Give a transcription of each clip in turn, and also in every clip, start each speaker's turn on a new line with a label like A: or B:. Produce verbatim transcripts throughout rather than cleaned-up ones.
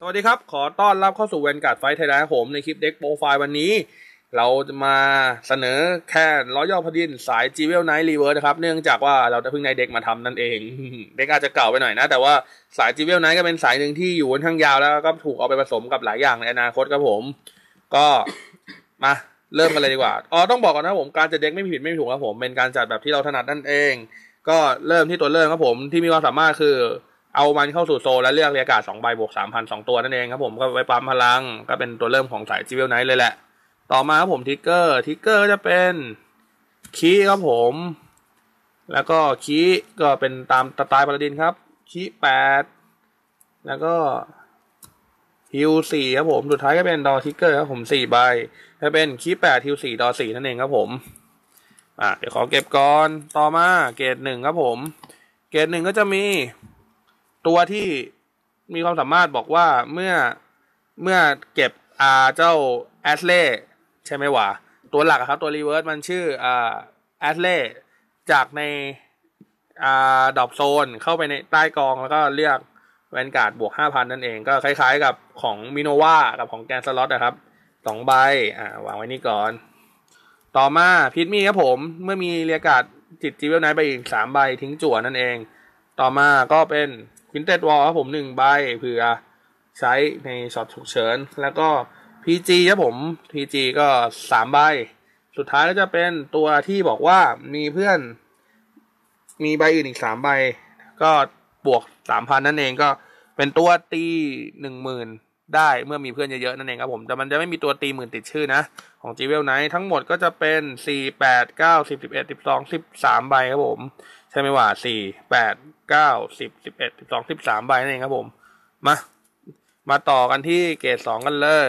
A: สวัสดีครับขอต้อนรับเข้าสู่แวนการ์ดไฟท์ไทยแลนด์ผมในคลิปเด็กโปรไฟล์วันนี้เราจะมาเสนอแค่ร้อยย่อพดินสายจีเวลไนท์รีเวิร์สนะครับเนื่องจากว่าเราจะเพิ่งได้เด็กมาทำนั่นเองเด็กอาจจะเก่าไปหน่อยนะแต่ว่าสายจีเวลไนท์ก็เป็นสายหนึ่งที่อยู่ค่อนข้างยาวแล้วก็ถูกเอาไปผสมกับหลายอย่างในอนาคตครับผมก็มาเริ่มกันเลยดีกว่าอ๋อต้องบอกก่อนนะผมการจัดเด็กไม่ผิดไม่ถูกครับผมเป็นการจัดแบบที่เราถนัดนั่นเองก็เริ่มที่ตัวเริ่มครับผมที่มีความสามารถคือเอามันเข้าสู่โซลแล้วเลือกเรียกการ์ดสองใบบวก สามพัน สองตัวนั่นเองครับผมก็ไว้ปั๊มพลังก็เป็นตัวเริ่มของสายจีเวลไนท์เลยแหละต่อมาครับผมทิกเกอร์ทิกเกอร์ก็จะเป็นคีครับผมแล้วก็คีก็เป็นตามสไตล์พาราดินครับคีแปดแล้วก็ฮิวสี่ครับผมสุดท้ายก็เป็นดอทิกเกอร์ครับผมสี่ใบจะเป็นคีแปดฮิวสี่ดอสี่นั่นเองครับผมอ่ะเดี๋ยวขอเก็บก่อนต่อมาเกรดหนึ่งครับผมเกรดหนึ่งก็จะมีตัวที่มีความสามารถบอกว่าเมื่อเมื่อเก็บอ่าเจ้าแอสเล่ใช่ไหมวะตัวหลักครับตัวรีเวิร์สมันชื่ออ่าแอสเล่จากในอ่าดรอปโซนเข้าไปในใต้กองแล้วก็เลือกแวนการ์ดบวก ห้าพัน นั่นเองก็คล้ายๆกับของมิโนวากับของแกนสล็อตนะครับสองใบอ่าวางไว้นี่ก่อนต่อมาพิทมี่ครับผมเมื่อมีเรียกการ์ดจิตจีเวลไนท์ไปอีกสามใบทิ้งจั่วนั่นเองต่อมาก็เป็นควินเต็ดวอลครับผมหนึ่งใบเผื่อใช้ในช็อตฉุกเฉินแล้วก็ พี จี ครับผม พี จี ก็สามใบสุดท้ายก็จะเป็นตัวที่บอกว่ามีเพื่อนมีใบอื่นอีกสามใบก็บวก สามพัน นั่นเองก็เป็นตัวตี หนึ่งหมื่น ได้เมื่อมีเพื่อนเยอะๆนั่นเองครับผมแต่มันจะไม่มีตัวตีหมื่นติดชื่อนะของ จี เวล Knight ทั้งหมดก็จะเป็นสี่ แปด เก้า สิบ สิบเอ็ด สิบสอง สิบสามใบครับผมใช่ไหมว่าสี่ แปด เก้า สิบ สิบเอ็ด สิบสอง สิบสามใบนั่นเองครับผมมามาต่อกันที่เกรดสองกันเลย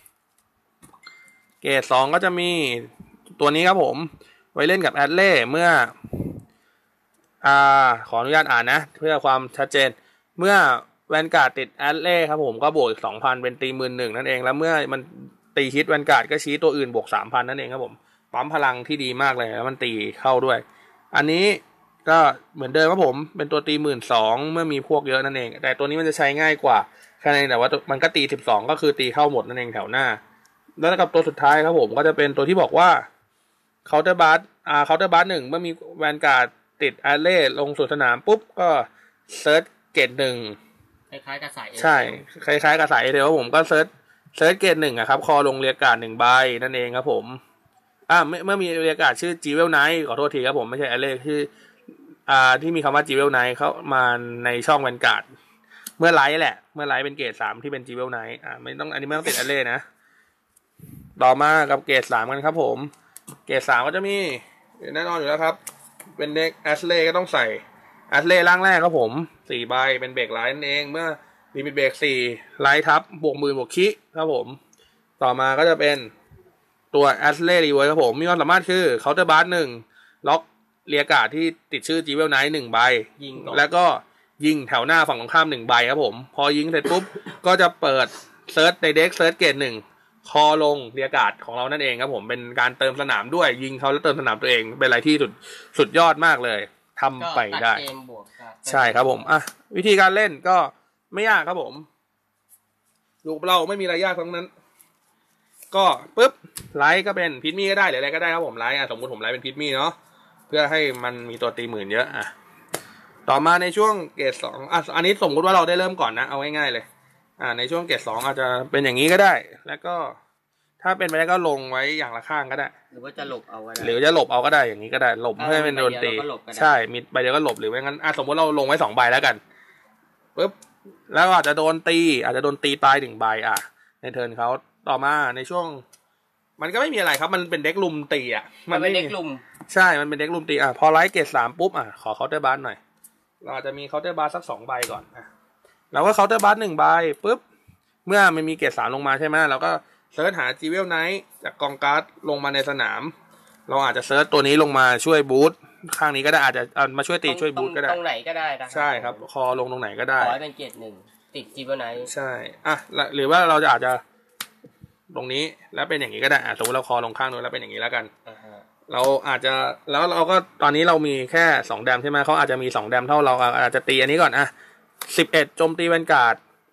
A: เกรดสองก็จะมีตัวนี้ครับผมไว้เล่นกับแอดเล่เมื่ออ่าขออนุญาตอ่านนะเพื่อความชัดเจนเมื่อแวนการ์ดติดแอดเล่ครับผมก็บวกอีก สองพัน เป็นตี หนึ่งหมื่น นั่นเองแล้วเมื่อมันตีฮิตแวนการ์ดก็ชี้ตัวอื่นบวก สามพัน นั่นเองครับผมปั๊มพลังที่ดีมากเลยแล้วมันตีเข้าด้วยอันนี้ก็เหมือนเดิมครับผมเป็นตัวตี หนึ่งหมื่นสองพัน เมื่อมีพวกเยอะนั่นเองแต่ตัวนี้มันจะใช้ง่ายกว่าแค่นั้นแต่ว่ามันก็ตีสิบสองก็คือตีเข้าหมดนั่นเองแถวหน้าแล้วกับตัวสุดท้ายครับผมก็จะเป็นตัวที่บอกว่าเคาน์เตอร์บาร์อ่าเคาน์เตอร์บาร์หนึ่งเมื่อมีแวนการ์ดติดแอดเล่ลงสู่สนามปุ๊บก็เซิร์ชเกรดหนึ่ง
B: คล้ายๆกับสาย
A: ใช่คล้ายๆกับสายเดียวผมก็เซิร์ชเซิร์ชเกรดหนึ่งอะครับคอลงเรียกการ์ดหนึ่งใบนั่นเองครับผมอ่าเมื่อมีเรียกการ์ดชื่อจีเวลไนท์ขอโทษทีครับผมไม่ใช่แอดเล่ชื่ออ่าที่มีคำว่าจีเวลไนท์เข้ามาในช่องแวนการ์ดเมื่อไลท์แหละเมื่อไลท์เป็นเกรดสามที่เป็นจีเวลไนท์อ่าไม่ต้องอันนี้ไม่ต้องติดแอดเล่นะต่อมากับเกรดสามกันครับผมเกรดสามก็จะมีแน่นอนอยู่แล้วครับเป็นเด็กแอสเล่ก็ต้องใส่แอสเล่ร่างแรกครับผมสี่ใบเป็นเบรกไลท์นั่นเองเมื่อลิมิตเบรกสี่ไลท์ทับบวกหมื่นบวกคิครับผมต่อมาก็จะเป็นตัวแอสเล่รีเวิร์สครับผมมีความสามารถคือเคาน์เตอร์บาร์หนึ่งล็อกเรียกการ์ดที่ติดชื่อจีเวลไนท์หนึ่งใบยิงแล้วก็ยิงแถวหน้าฝั่งตรงข้ามหนึ่งใบครับผมพอยิงเสร็จปุ๊บก็จะเปิดเซิร์ชในเด็กเซิร์ชเกรดหนึ่งคอลงเรียกการ์ดของเรานั่นเองครับผมเป็นการเติมสนามด้วยยิงเขาแล้วเติมสนามตัวเองเป็นอะไรที่สุดสุดยอดมากเลยทำไปได้ใช่ครับผมอ่ะวิธีการเล่นก็ไม่ยากครับผมลูกเราไม่มีอะไรยากทั้งนั้นก็ปุ๊บไลท์ก็เป็นพิทมี่ก็ได้หรืออะไรก็ได้ครับผมไลท์อ่ะสมมติผมไลท์เป็นพิทมี่เนาะเพื่อให้มันมีตัวตีหมื่นเยอะอ่ะต่อมาในช่วงเกรดสองอ่ะอันนี้สมมติว่าเราได้เริ่มก่อนนะเอาง่ายๆเลยอ่าในช่วงเกรดสองอาจจะเป็นอย่างนี้ก็ได้แล้วก็ถ้าเป็นไปได้ก็ลงไว้อย่างละข้างก็ได้
B: หรือว่าจะหลบเอาก็ได้
A: หรือจะหลบเอาก็ได้อย่างนี้ก็ได้หลบเพื่อเป็นโดนตีใช่มีใบเดียวก็หลบหรือไม่งั้นอ่ะสมมติเราลงไว้สองใบแล้วกันปุ๊บแล้วอาจจะโดนตีอาจจะโดนตีตายหนึ่งใบอ่ะในเทิร์นเขาต่อมาในช่วงมันก็ไม่มีอะไรครับมันเป็นเด็กลุมตีอ่ะ
B: มันเป็นเด็กลุม
A: ใช่มันเป็นเด็กลุมตีอ่ะพอไลท์เกรดสามปุ๊บอ่ะขอเคาน์เตอร์บาร์หน่อยเราอาจจะมีเคาน์เตอร์บาร์สักสองใบก่อนอ่ะเราก็เคาน์เตอร์บาร์หนึ่งใบปุ๊บเมื่อมันมีเกรดสามลงมาใช่ไหมเราก็เซิร์ชหาจีเวลไนท์จากกองการ์ดลงมาในสนามเราอาจจะเซิร์ชตัวนี้ลงมาช่วยบูทข้างนี้ก็ได้อาจจะเอามาช่วยตีช่วยบูทก็ได้
B: ตรงไหนก็ได้
A: ใช่ครับคอลงตรงไหนก็ได้
B: ขอให้เป็นเกรดหนึ่งติดจีเวลไนท์
A: ใช่อ่ะหรือว่าเราจะอาจจะตรงนี้แล้วเป็นอย่างนี้ก็ได้อ่ะสมมติเราคอลงข้างนู้นแล้วเป็นอย่างนี้แล้วกัน uh-huh. เราอาจจะแล้วเราก็ตอนนี้เรามีแค่สองแดมใช่ไหมเขาอาจจะมีสองแดมเท่าเราอาจจะตีอันนี้ก่อนอ่ะสิบเอ็ดโจมตีแวนการ์ด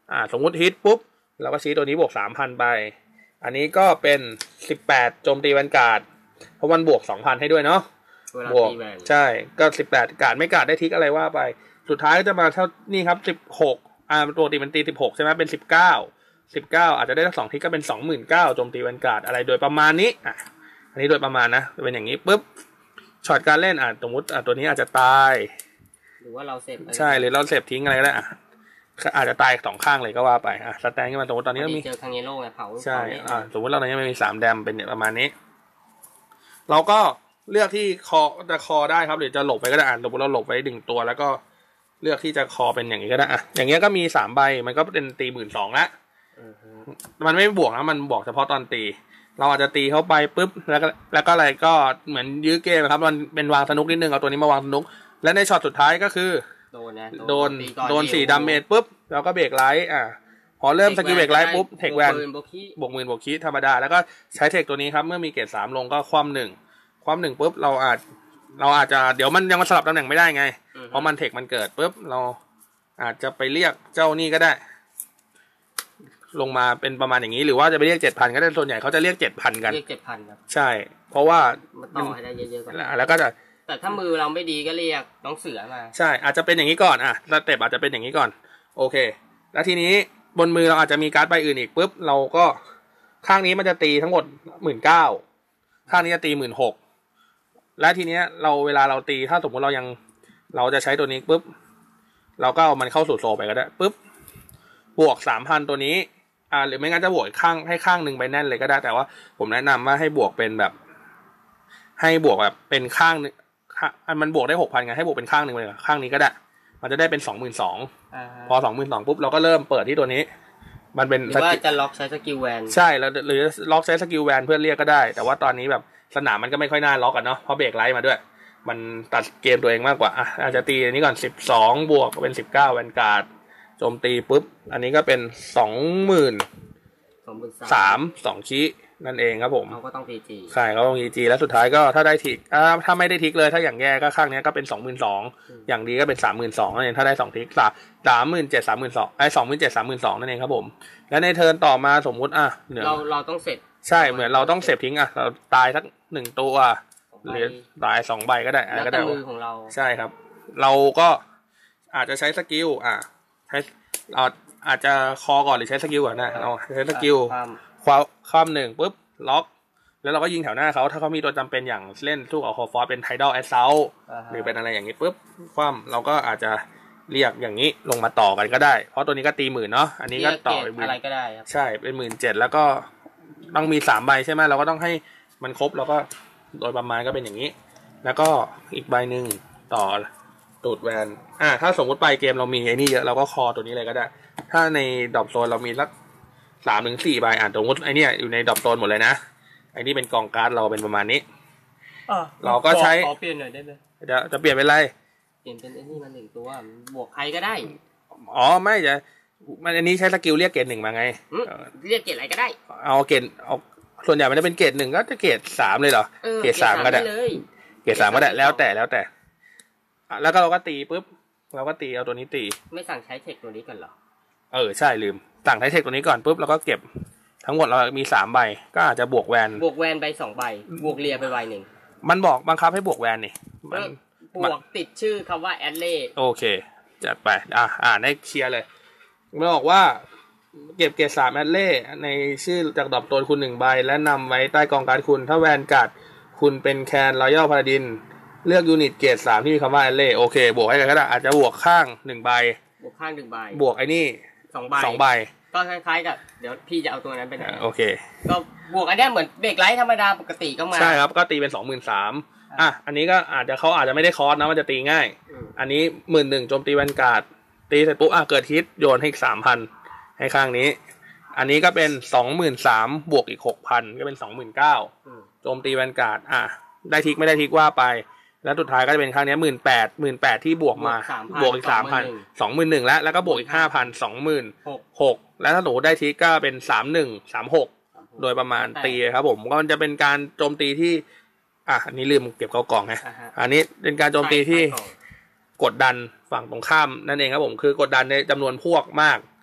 A: อ่าสมมุติฮิตปุ๊บเราก็ชี้ตัวนี้บวก สามพัน ไปอันนี้ก็เป็นสิบแปดโจมตีแวนการ์ดเพราะมันบวก สองพัน ให้ด้วยเนาะบวกใช่ก็สิบแปดการ์ดไม่การ์ดได้ทิกอะไรว่าไปสุดท้ายก็จะมาเท่านี่ครับสิบหกอ่าตัวตีมันตีสิบหกใช่ไหมเป็นสิบเก้า สิบเก้าอาจจะได้ทั้งสองทิกก็เป็น สองหมื่นเก้าพัน โจมตีแวนการ์ดอะไรโดยประมาณนี้อ่ะอันนี้โดยประมาณนะเป็นอย่างนี้ปุ๊บช็อตการเล่นอ่ะสมมติอ่ะตัวนี้อาจจะตาย
B: หรือว่าเราเซฟ
A: ใช่หรือเราเซฟทิ้งอะไรก็ได้อ่ะอาจจะตายสองข้างเลยก็ว่าไปอ่ะสแตนขึ้นมาสมมติตอนนี้ก็มี
B: เจอคังเยโร่ไงเผา
A: ใช่อ่าสมมติเราตอนนี้ไม่มีสามแดมเป็นประมาณนี้เราก็เลือกที่คอจะคอได้ครับหรือจะหลบไปก็ได้อ่ะสมมติเราหลบไว้หนึ่งตัวแล้วก็เลือกที่จะคอเป็นอย่างนี้ก็ได้อ่ะอย่างเงี้ยก็มีสามใบมันก็เป็นตีหมื่นสองละมันไม่บวกนะมันบอกเฉพาะตอนตีเราอาจจะตีเข้าไปปุ๊บแล้วก็แล้วก็อะไรก็เหมือนยื้อเกมครับมันเป็นวางสนุกนิดนึงเอาตัวนี้มาวางสนุกและในช็อตสุดท้ายก็คือ
B: โดนนะ
A: โดนโดนสี่ดาเมจปุ๊บแล้วก็เบรกไลท์อ่ะพอเริ่มสกิลเบรกไลท์ปุ๊บเทคแวนบวกหมื่นบวกคีธรรมดาแล้วก็ใช้เทคตัวนี้ครับเมื่อมีเกรดสามลงก็คว่ำหนึ่งคว่ำหนึ่งปุ๊บเราอาจเราอาจจะเดี๋ยวมันยังมาสลับตำแหน่งไม่ได้ไงเพราะมันเทคมันเกิดปุ๊บเราอาจจะไปเรียกเจ้านี่ก็ได้ลงมาเป็นประมาณอย่างนี้หรือว่าจะไปเรียกเจ็ดพันก็ได้ส่วนใหญ่เขาจะเรียกเจ็ดพันกัน
B: เรียกเจ็ดพันครับ
A: ใช่เพราะว่า
B: ต่อให้ได้เยอะๆก่อน
A: แล้วก็จะ
B: แต่ถ้ามือเราไม่ดีก็เรียกน้องเสือมา
A: ใช่อาจจะเป็นอย่างนี้ก่อนอ่ะสเต็ปอาจจะเป็นอย่างนี้ก่อนโอเคแล้วทีนี้บนมือเราอาจจะมีการ์ดใบอื่นอีกปุ๊บเราก็ข้างนี้มันจะตีทั้งหมดหมื่นเก้าข้างนี้จะตีหมื่นหกและทีเนี้ยเราเวลาเราตีถ้าสมมติเรายังเราจะใช้ตัวนี้ปุ๊บเราก็เอามันเข้าสู่โซไปก็ได้ปุ๊บบวกสามพันตัวนี้อ่าหรือไม่งั้นจะบวกข้างให้ข้างหนึ่งไปแน่นเลยก็ได้แต่ว่าผมแนะนำว่าให้บวกเป็นแบบให้บวกแบบเป็นข้างนึงมันบวกได้หกพันไงให้บวกเป็นข้างหนึ่งเลยข้างนี้ก็ได้มันจะได้เป็นสองหมื่นสองพอสองหมื่นสองปุ๊บเราก็เริ่มเปิดที่ตัวนี้มันเป็น
B: หรือว่าจะล็อกใช้สกิลแวน
A: ใช่แล้วหรือล็อกใช้สกิลแวนเพื่อเรียกก็ได้แต่ว่าตอนนี้แบบสนามมันก็ไม่ค่อยน่าล็อกกันเนาะเพราะเบรกไลท์มาด้วยมันตัดเกมตัวเองมากกว่าอ่ะอาจจะตีอันนี้ก่อนสิบสองบวกเป็นสิบเก้าแวนการ์ดโจมตีปุ๊บอันนี้ก็เป็นสองหมื่นสามสองคีนั่นเองครับผม
B: เขาก็ต้องทีจี
A: ใช่เขาต้องทีจีแล้วสุดท้ายก็ถ้าได้ทิกอ่าถ้าไม่ได้ทิกเลยถ้าอย่างแย่ก็ข้างนี้ก็เป็นสองหมื่นสองอย่างดีก็เป็นสามหมื่นสองนั่นเองถ้าได้สองทิกสามสามหมื่นเจ็ดสามหมื่นสองไอ้สองหมื่นเจ็ดสามหมื่นสองนั่นเองครับผมและในเทิร์นต่อมาสมมุติอ่ะ
B: เหนือเราเราต้องเสร็จ
A: ใช่เหมือนเราต้องเสร็จทิ้งอ่ะเราตายสักหนึ่งตัวหรือตายสองใบก็ได้อะไรก็ได้
B: มือของเรา
A: ใช่ครับเราก็อาจจะใช้สกิลอ่ะใช้เราอาจจะคอก่อนหรือใช้สกิลก่อนนะเราใช้สกิลคว้าข้ามหนึ่งปุ๊บล็อกแล้วเราก็ยิงแถวหน้าเขาถ้าเขามีตัวจำเป็นอย่างเล่นสู้กับคอฟอร์เป็นไทดอลแอสเซลหรือเป็นอะไรอย่างนี้ปุ๊บคว่ำเราก็อาจจะเรียกอย่างนี้ลงมาต่อกันก็ได้เพราะตัวนี้ก็ตีหมื่นเนาะอันนี้ก็ต่อไป
B: อะไรก็ได้ครับ
A: ใช่เป็นหมื่นเจ็ดแล้วก็ต้องมีสามใบใช่ไหมเราก็ต้องให้มันครบแล้วก็โดยประมาณก็เป็นอย่างนี้แล้วก็อีกใบหนึ่งต่อตูดแวนอ่าถ้าสมมติไปเกมเรามีไอ้นี่เยอะเราก็คอตัวนี้เลยก็ได้ถ้าในดรอปโซนเรามีสักสามถึงสี่ใบอ่านสมมติไอ้นี่อยู่ในดรอปโซนหมดเลยนะไอ้นี่เป็นกองการ์ดเราเป็นประมาณนี้เราก็ใช้
B: ขอเปลี่ยนหน่อยได้ไหม
A: จะจะเปลี่ยนเป็นอะไร
B: เปลี่ยนเป็นไอ้นี่มาหนึ่งตัวบวกใครก็ได้
A: อ๋อไม่จะมันอันนี้ใช้สกิลเรียกเกรดหนึ่งมาไง
B: เรียกเกรดอะไรก็ได้
A: เอาเกรดเอาส่วนใหญ่มันจะเป็นเกรดหนึ่งก็จะเกรดสามเลยเหรอเกรดสามก็ได้เกรดสามก็ได้แล้วแต่แล้วแต่แล้วก็เราก็ตีปุ๊บเราก็ตีเอาตัวนี้ตี
B: ไม่สั่งใช้เทคตัวนี้กันเหรอ
A: เออใช่ลืมสั่งใช้เทคตัวนี้ก่อนปุ๊บแล้วก็เก็บทั้งหมดเรามีสามใบก็อาจจะบวกแวน
B: บวกแวนไปสองใบบวกเรียไปใบหนึ่ง
A: มันบอกบังคับให้บวกแวนนี่
B: บวกติดชื่อคำว่าแอดเล่
A: โอเคจัดไปอ่ะอ่านให้เคลียร์เลยมันบอกว่าเก็บเกรดสามแอดเล่ในชื่อจากดรอปตัวคุณหนึ่งใบและนำไว้ใต้กองการ์ดคุณถ้าแวนการ์ดคุณเป็นแคนรอยัลพาราดินเลือกยูนิตเกรดสามที่มีคำว่าแอดเล่โอเคบวกให้กันก็ได้อาจจะบวกข้างหนึ่งใบบ
B: วกข้างหนึ่งใบบ
A: วกไอ้นี่
B: สองใบ
A: สองใบ
B: ก็คล้ายๆกับเดี๋ยวพี่จะเอาตัวนั้นไปไหน
A: โอเค
B: ก็บวกอันนี้เหมือนเบรกไลท์ธรรมดาปกติก็มา
A: ใช่ครับก็ตีเป็นสองหมื่นสามอ่ะอันนี้ก็อาจจะเขาอาจจะไม่ได้คอร์สนะมันจะตีง่ายอันนี้หมื่นหนึ่งโจมตีแวนการ์ดตีเสร็จปุ๊บอ่ะเกิดฮิตโยนให้อีกสามพันให้ข้างนี้อันนี้ก็เป็นสองหมื่นสามบวกอีกหกพันก็เป็นสองหมื่นเก้าโจมตีแวนการ์ดอ่ะได้ทิกไม่ได้ทิกว่าไปแล้วสุดท้ายก็จะเป็นข้างนี้หมื่นแปดหมื่นแปดที่บวกมาบวกอีกสามพันสองหมื่นหนึ่งแล้วแล้วก็บวกอีกห้าพันสองหมื่นหกแล้วถ้าหนูได้ทิกก็เป็นสามหนึ่งสามหกโดยประมาณตีครับผมก็มันจะเป็นการโจมตีที่อ่ะอันนี้ลืมเก็บเข้ากล่องฮะอันนี้เป็นการโจมตีที่กดดันฝั่งตรงข้ามนั่นเองครับผมคือกดดันในจำนวนพวกมาก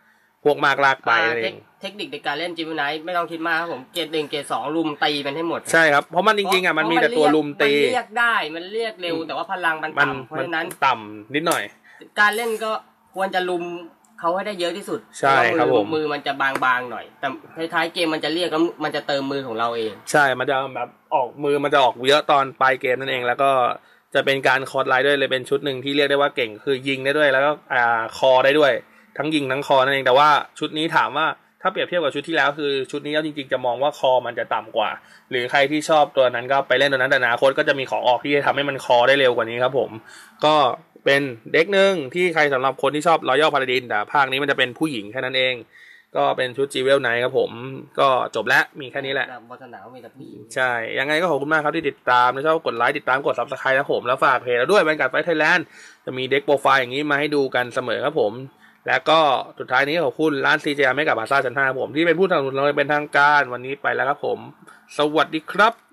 A: พวกมากลากไปอะไรเอง
B: เทคนิคในการเล่นจิวเวลไนท์ไม่ต้องคิดมากครับผมเกรดหนึ่งเกรดสองลุมตีมันให้หมด
A: ใช่ครับเพราะมันจริงๆอ่ะมันมีแต่ตัวลุมตี
B: มันเรียกได้มันเรียกเร็วแต่ว่าพลังมันต่ำเพราะฉะนั้น
A: ต่ำนิดหน่อย
B: การเล่นก็ควรจะลุมเขาให้ได้เยอะที่สุด
A: ใช่ครับผม
B: มือมันจะบางๆหน่อยแต่ท้ายๆเกมมันจะเรียกแล้วมันจะเติมมือของเราเอง
A: ใช่มันจะแบบออกมือมันจะออกเยอะตอนปลายเกมนั่นเองแล้วก็จะเป็นการคอร์ดไลน์ด้วยเลยเป็นชุดหนึ่งที่เรียกได้ว่าเก่งคือยิงได้ด้วยแล้วก็อ่าคอได้ด้วยทั้งยิงทั้งคอนั่นเองแต่ว่าชุดนี้ถามว่าถ้าเปรียบเทียบกับชุดที่แล้วคือชุดนี้แล้วจริงๆจะมองว่าคอมันจะต่ำกว่าหรือใครที่ชอบตัวนั้นก็ไปเล่นตัวนั้นแต่อนาคตก็จะมีของออกที่จะทำให้มันคอได้เร็วกว่านี้ครับผมก็เป็นเด็กหนึ่งที่ใครสำหรับคนที่ชอบ Royal Paladin แต่ภาคนี้มันจะเป็นผู้หญิงแค่นั้นเองก็เป็นชุด Jewel Knight ครับผมก็จบแล้วมีแค่นี้แหละ
B: วัฒนามีแต่ผู้หญิง
A: ใช่ยังไงก็ขอบคุณมากครับที่ติดตามนะชอบกดไลค์ติดตามกด Subscribe นะผมแล้วฝากเพจเราด้วยVanguard Fight Thailandจะมีเด็กโปรไฟล์อย่างนี้มาให้ดูกันเสมอครับผมแล้วก็สุดท้ายนี้ขอบคุณร้าน ซี เจ อาร์ ไม่กับบาซ่าชั้นห้าผมที่เป็นผู้สนับสนุนเราเป็นทางการวันนี้ไปแล้วครับผมสวัสดีครับ